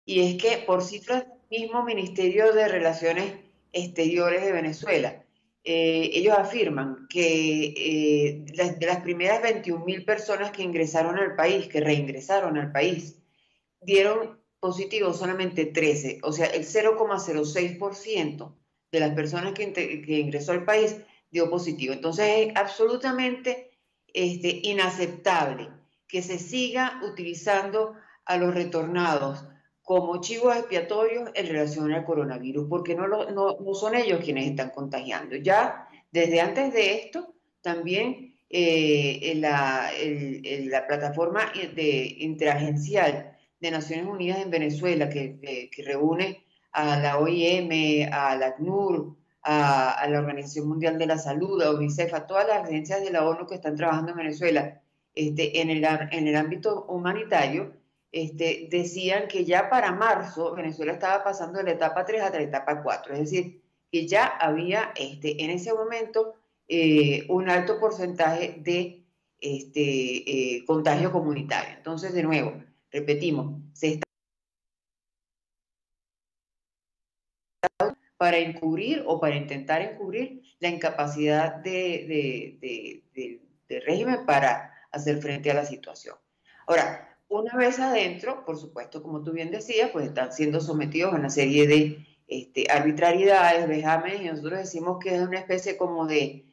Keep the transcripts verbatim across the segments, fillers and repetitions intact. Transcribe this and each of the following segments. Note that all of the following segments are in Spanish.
y es que por cifras del mismo Ministerio de Relaciones Exteriores de Venezuela, eh, ellos afirman que eh, las- de las primeras veintiún mil personas que ingresaron al país, que reingresaron al país, dieron positivo solamente trece, o sea, el cero coma cero seis por ciento de las personas que, que ingresó al país dio positivo. Entonces es absolutamente este, inaceptable que se siga utilizando a los retornados como chivos expiatorios en relación al coronavirus, porque no, lo, no, no son ellos quienes están contagiando. Ya desde antes de esto, también eh, la, el, el, la plataforma de, interagencial de Naciones Unidas en Venezuela, que, que, que reúne a la O I M, a la ACNUR, a, a la Organización Mundial de la Salud, a UNICEF, a todas las agencias de la ONU que están trabajando en Venezuela este, en, el, en el ámbito humanitario, este, decían que ya para marzo Venezuela estaba pasando de la etapa tres a la etapa cuatro, es decir, que ya había este, en ese momento eh, un alto porcentaje de este, eh, contagio comunitario. Entonces, de nuevo, repetimos, se está para encubrir o para intentar encubrir la incapacidad de, de, de, de, de régimen para hacer frente a la situación. Ahora, una vez adentro, por supuesto, como tú bien decías, pues están siendo sometidos a una serie de este, arbitrariedades, vejámenes, y nosotros decimos que es una especie como de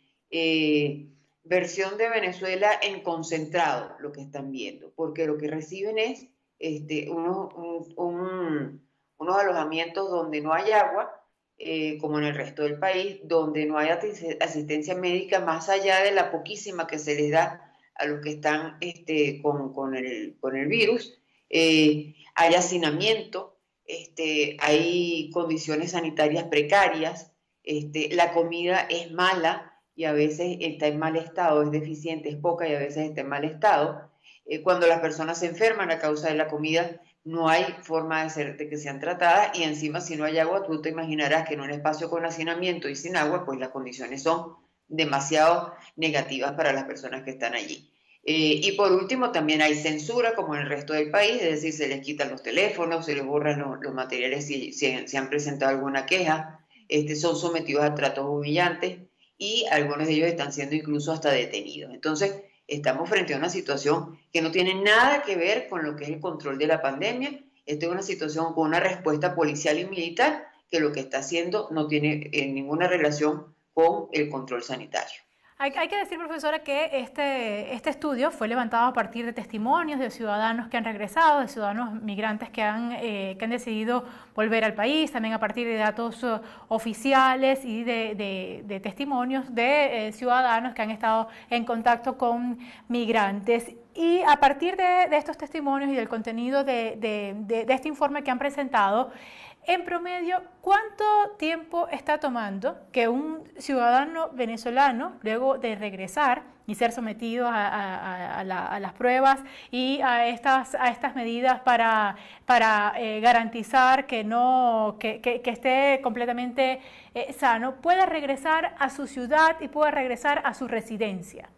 eh, versión de Venezuela en concentrado, lo que están viendo, porque lo que reciben es este, unos, un, un, unos alojamientos donde no hay agua, eh, como en el resto del país, donde no hay asistencia médica más allá de la poquísima que se les da a los que están este, con, con, el, con el virus. Eh, hay hacinamiento, este, hay condiciones sanitarias precarias, este, la comida es mala y a veces está en mal estado, es deficiente, es poca y a veces está en mal estado. Eh, cuando las personas se enferman a causa de la comida, no hay forma de, ser, de que sean tratadas y encima si no hay agua, tú te imaginarás que en un espacio con hacinamiento y sin agua, pues las condiciones son demasiado negativas para las personas que están allí. Eh, y por último, también hay censura, como en el resto del país, es decir, se les quitan los teléfonos, se les borran los, los materiales si, si, si, han presentado alguna queja, este, son sometidos a tratos humillantes y algunos de ellos están siendo incluso hasta detenidos. Entonces, estamos frente a una situación que no tiene nada que ver con lo que es el control de la pandemia. Esta es una situación con una respuesta policial y militar que lo que está haciendo no tiene eh, ninguna relación con el control sanitario. Hay, hay, que decir, profesora, que este, este estudio fue levantado a partir de testimonios de ciudadanos que han regresado, de ciudadanos migrantes que han, eh, que han decidido volver al país, también a partir de datos uh, oficiales y de, de, de testimonios de eh, ciudadanos que han estado en contacto con migrantes. Y a partir de, de estos testimonios y del contenido de, de, de, de este informe que han presentado, en promedio, ¿cuánto tiempo está tomando que un ciudadano venezolano, luego de regresar y ser sometido a, a, a, la, a las pruebas y a estas, a estas medidas para, para eh, garantizar que, no, que, que, que esté completamente eh, sano, pueda regresar a su ciudad y pueda regresar a su residencia?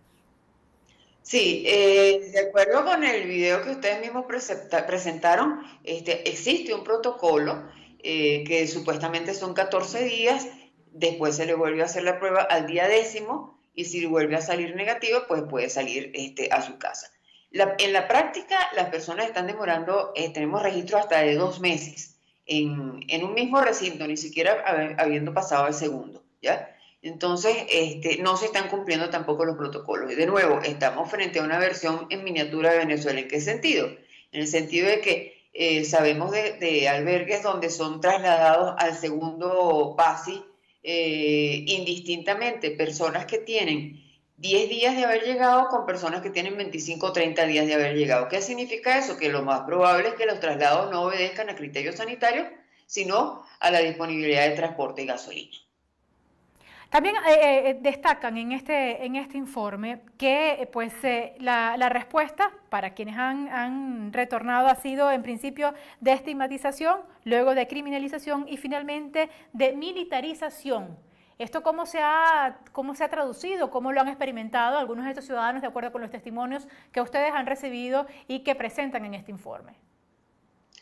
Sí, eh, de acuerdo con el video que ustedes mismos presentaron, este, existe un protocolo eh, que supuestamente son catorce días, después se le vuelve a hacer la prueba al día décimo y si vuelve a salir negativo, pues puede salir este, a su casa. La, en la práctica, las personas están demorando, eh, tenemos registros hasta de dos meses en, en un mismo recinto, ni siquiera habiendo pasado el segundo, ¿ya? Entonces, este, no se están cumpliendo tampoco los protocolos. Y de nuevo, estamos frente a una versión en miniatura de Venezuela. ¿En qué sentido? En el sentido de que eh, sabemos de, de, albergues donde son trasladados al segundo PASI eh, indistintamente personas que tienen diez días de haber llegado con personas que tienen veinticinco o treinta días de haber llegado. ¿Qué significa eso? Que lo más probable es que los traslados no obedezcan a criterios sanitarios, sino a la disponibilidad de transporte y gasolina. También eh, eh, destacan en este, en este informe que eh, pues, eh, la, la, respuesta para quienes han, han, retornado ha sido en principio de estigmatización, luego de criminalización y finalmente de militarización. ¿Esto cómo se, ha, cómo se ha traducido? ¿Cómo lo han experimentado algunos de estos ciudadanos de acuerdo con los testimonios que ustedes han recibido y que presentan en este informe?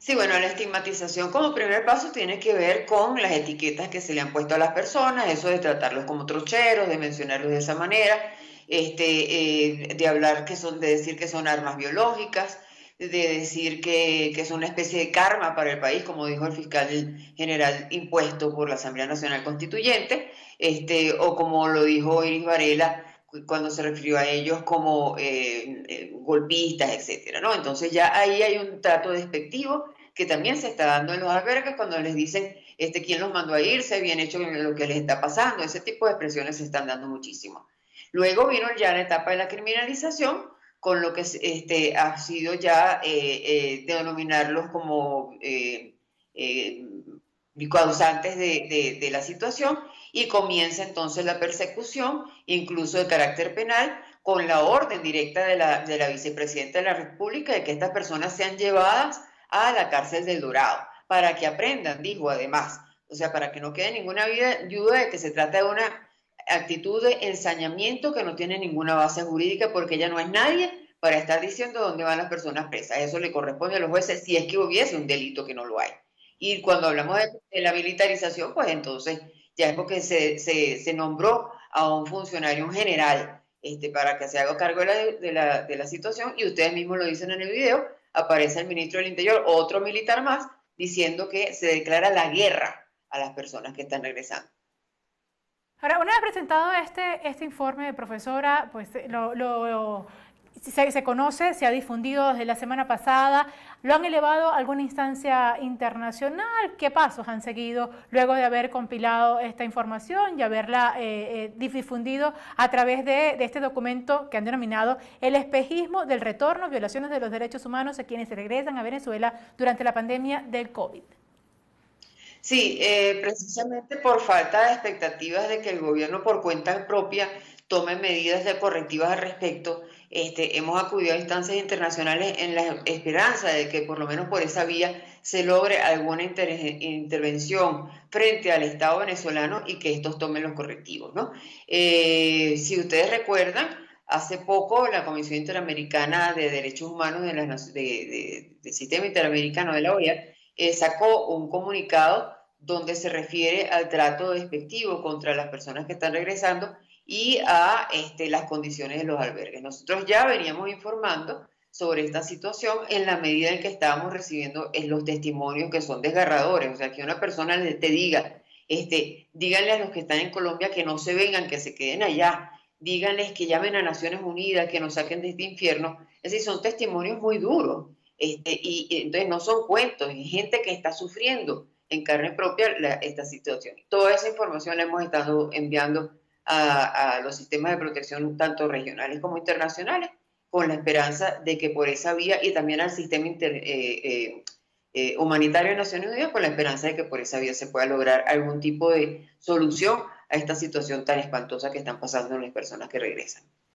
Sí, bueno, la estigmatización como primer paso tiene que ver con las etiquetas que se le han puesto a las personas, eso de tratarlos como trocheros, de mencionarlos de esa manera, este, eh, de hablar que son, de decir que son armas biológicas, de decir que, que es una especie de karma para el país, como dijo el fiscal general impuesto por la Asamblea Nacional Constituyente, este, o como lo dijo Iris Varela cuando se refirió a ellos como eh, eh, golpistas, etcétera, ¿no? Entonces ya ahí hay un trato despectivo que también se está dando en los albergues cuando les dicen este, quién los mandó a irse, bien hecho lo que les está pasando, ese tipo de expresiones se están dando muchísimo. Luego vino ya la etapa de la criminalización, con lo que este, ha sido ya eh, eh, denominarlos como eh, eh, causantes de, de, de la situación, y comienza entonces la persecución, incluso de carácter penal, con la orden directa de la, de la vicepresidenta de la República de que estas personas sean llevadas a la cárcel del Dorado, para que aprendan, dijo además, o sea, para que no quede ninguna duda de que se trata de una actitud de ensañamiento que no tiene ninguna base jurídica, porque ella no es nadie para estar diciendo dónde van las personas presas. Eso le corresponde a los jueces si es que hubiese un delito, que no lo hay. Y cuando hablamos de, de la militarización, pues entonces ya es porque se, se, se nombró a un funcionario, un general, este, para que se haga cargo de la, de, la, de la situación, y ustedes mismos lo dicen en el video, aparece el ministro del Interior, otro militar más, diciendo que se declara la guerra a las personas que están regresando. Ahora, una vez presentado este, este informe, profesora, pues lo, lo se, se conoce, se ha difundido desde la semana pasada, lo han elevado a alguna instancia internacional. ¿Qué pasos han seguido luego de haber compilado esta información y haberla eh, eh, difundido a través de, de este documento que han denominado El espejismo del retorno, violaciones de los derechos humanos a quienes regresan a Venezuela durante la pandemia del COVID? Sí, eh, precisamente por falta de expectativas de que el gobierno por cuenta propia tome medidas de correctivas al respecto, este, hemos acudido a instancias internacionales en la esperanza de que por lo menos por esa vía se logre alguna inter intervención frente al Estado venezolano y que estos tomen los correctivos, ¿no? Eh, si ustedes recuerdan, hace poco la Comisión Interamericana de Derechos Humanos de la, de, de, del Sistema Interamericano de la O E A eh, sacó un comunicado donde se refiere al trato despectivo contra las personas que están regresando y a este, las condiciones de los albergues. Nosotros ya veníamos informando sobre esta situación en la medida en que estábamos recibiendo en los testimonios que son desgarradores. O sea, que una persona te diga, este, díganle a los que están en Colombia que no se vengan, que se queden allá, díganles que llamen a Naciones Unidas, que nos saquen de este infierno. Es decir, son testimonios muy duros. Este, y, y entonces no son cuentos, es gente que está sufriendo en carne propia la, esta situación. Toda esa información la hemos estado enviando a, a los sistemas de protección, tanto regionales como internacionales, con la esperanza de que por esa vía, y también al sistema inter, eh, eh, eh, humanitario de Naciones Unidas, con la esperanza de que por esa vía se pueda lograr algún tipo de solución a esta situación tan espantosa que están pasando las personas que regresan.